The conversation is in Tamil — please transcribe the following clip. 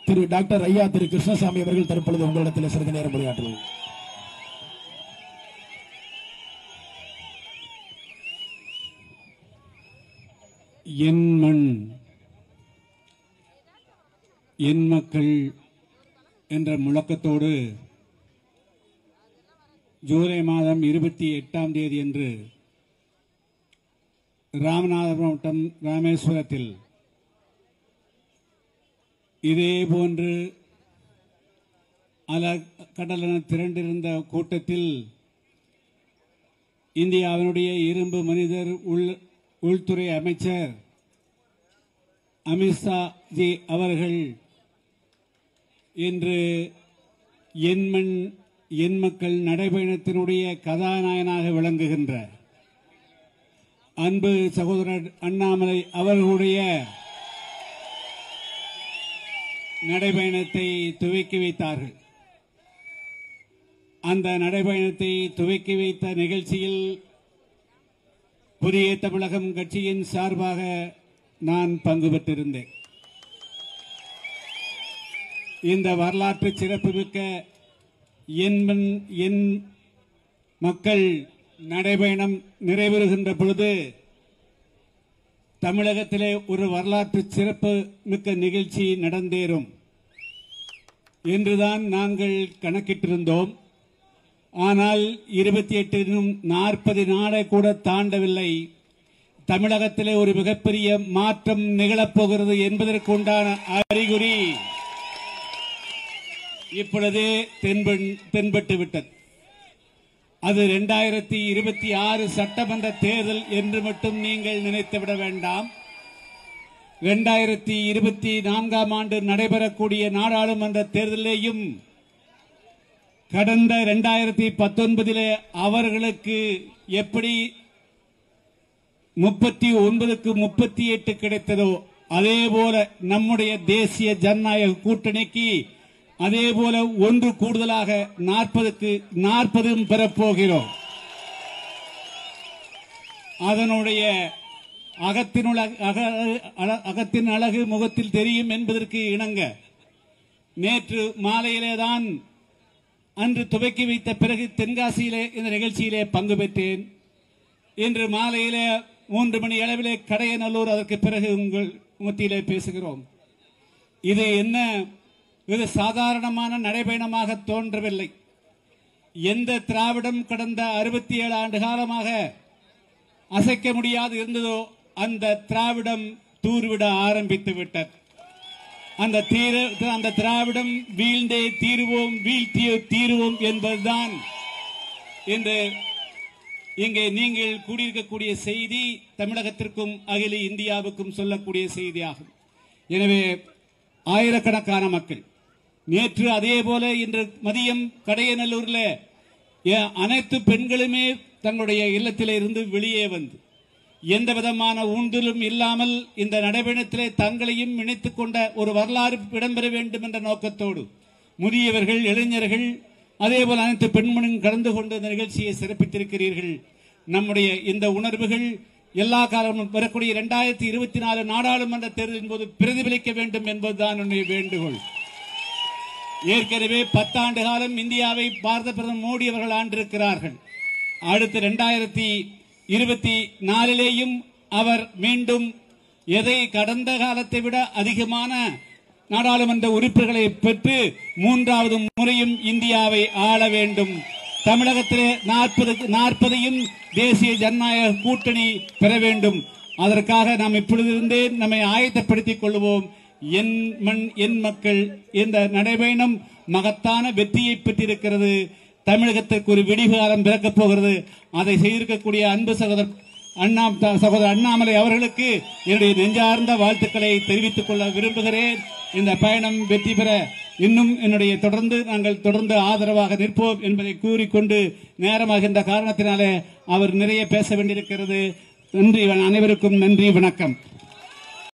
திரு டாக்டர் ஐயா திரு கிருஷ்ணசாமி அவர்கள் தற்பொழுது உங்களிடத்தில் சிறிது நேரம் உரையாற்றுவார். என் மண் என் மக்கள் என்ற முழக்கத்தோடு ஜூலை மாதம் 28ஆம் தேதி அன்று ராமநாதபுரம் மாவட்டம் ராமேஸ்வரத்தில் இதேபோன்று கடலென திரண்டிருந்த கூட்டத்தில் இந்தியாவினுடைய இரும்பு மனிதர் உள்துறை அமைச்சர் அமித்ஷா ஜி அவர்கள் இன்று என் மண் என் மக்கள் நடைபயணத்தினுடைய கதாநாயகனாக விளங்குகின்ற அன்பு சகோதரர் அண்ணாமலை அவர்களுடைய நடைபயணத்தை துவக்கி வைத்தார்கள். அந்த நடைபயணத்தை துவக்கி வைத்த நிகழ்ச்சியில் புதிய தமிழகம் கட்சியின் சார்பாக நான் பங்கு பெற்றிருந்தேன். இந்த வரலாற்று சிறப்புமிக்க என் மக்கள் நடைபயணம் நிறைவேறுகின்ற பொழுது தமிழகத்திலே ஒரு வரலாற்று சிறப்பு மிக்க நிகழ்ச்சி நடந்தேறும் என்றுதான் நாங்கள் கணக்கிட்டிருந்தோம். ஆனால் 28 இன்னும் 40 நாளை கூட தாண்டவில்லை. தமிழகத்திலே ஒரு மிகப்பெரிய மாற்றம் நிகழப்போகிறது என்பதற்கு உண்டான அறிகுறி இப்பொழுதே தென்பட்டு விட்டது. அது 2026 சட்டமன்ற தேர்தல் என்று மட்டும் நீங்கள் நினைத்துவிட வேண்டாம். 2024ஆம் ஆண்டு நடைபெறக்கூடிய நாடாளுமன்ற தேர்தலையும் கடந்த 2019 அவர்களுக்கு எப்படி 39க்கு 38 கிடைத்ததோ அதேபோல நம்முடைய தேசிய ஜனநாயக கூட்டணிக்கு அதேபோல ஒன்று கூடுதலாக 40க்கு 40 பெறப்போகிறோம். அதனுடைய அகத்தின் அழகு முகத்தில் தெரியும் என்பதற்கு இணங்க நேற்று மாலையிலேதான் அன்று துவக்கி வைத்த பிறகு தென்காசியிலே இந்த நிகழ்ச்சியிலே பங்கு பெற்றேன். இன்று மாலையிலே 3 மணி அளவிலே கடையநல்லூர், அதற்கு பிறகு உங்கள் மத்தியிலே பேசுகிறோம். இது சாதாரணமான நடைபயணமாக தோன்றவில்லை. எந்த திராவிடம் கடந்த 67 ஆண்டு காலமாக அசைக்க முடியாது இருந்ததோ அந்த திராவிடம் தூர்விட ஆரம்பித்து விட்டது. அந்த திராவிடம் வீழ்ந்தே தீருவோம், வீழ்த்திய தீருவோம் என்பதுதான் இன்று இங்கே நீங்கள் கூடியிருக்கக்கூடிய செய்தி தமிழகத்திற்கும் அகில இந்தியாவுக்கும் சொல்லக்கூடிய செய்தியாகும். எனவே ஆயிரக்கணக்கான மக்கள் நேற்று அதே போல இன்று மதியம் கடையநல்லூரில் அனைத்து பெண்களுமே தங்களுடைய இல்லத்திலே இருந்து வெளியே வந்து எந்த விதமான ஊன்றுதலும் இல்லாமல் இந்த நடைபயணத்திலே தங்களையும் இணைத்துக் கொண்ட ஒரு வரலாறு இடம்பெற வேண்டும் என்ற நோக்கத்தோடு முதியவர்கள், இளைஞர்கள், அதேபோல் அனைத்து பெண்மணியும் கலந்து கொண்டு இந்த நிகழ்ச்சியை சிறப்பித்திருக்கிறீர்கள். நம்முடைய இந்த உணர்வுகள் எல்லா காலமும் வரக்கூடிய 2024 நாடாளுமன்ற தேர்தலின் போது பிரதிபலிக்க வேண்டும் என்பதுதான் என்னுடைய வேண்டுகோள். ஏற்கனவே 10 ஆண்டு காலம் இந்தியாவை பாரத பிரதமர் மோடி அவர்கள் ஆண்டிருக்கிறார்கள். அடுத்து 2024 அவர் மீண்டும் எதை கடந்த காலத்தை விட அதிகமான நாடாளுமன்ற உறுப்பினர்களை பெற்று 3வது முறையும் இந்தியாவை ஆள வேண்டும். தமிழகத்திலே 40 தேசிய ஜனநாயக கூட்டணி பெற வேண்டும். அதற்காக நாம் இப்பொழுதிருந்தே நம்மை ஆயத்தப்படுத்திக் கொள்வோம். என் மண் என் மக்கள் இந்த நடைபயணம் மகத்தான வெற்றியை பெற்றிருக்கிறது. தமிழகத்திற்கு ஒரு விடிகாலம் பிறக்கப் போகிறது. அதை செய்திருக்கக்கூடிய அன்பு சகோதரர் அண்ணாமலை அவர்களுக்கு என்னுடைய நெஞ்சார்ந்த வாழ்த்துக்களை தெரிவித்துக் கொள்ள விரும்புகிறேன். இந்த பயணம் வெற்றி பெற இன்னும் நாங்கள் தொடர்ந்து ஆதரவாக நிற்போம் என்பதை கூறிக்கொண்டு நேரமாகின்ற காரணத்தினாலே அவர் நிறைய பேச வேண்டியிருக்கிறது. நன்றி, அனைவருக்கும் நன்றி, வணக்கம்.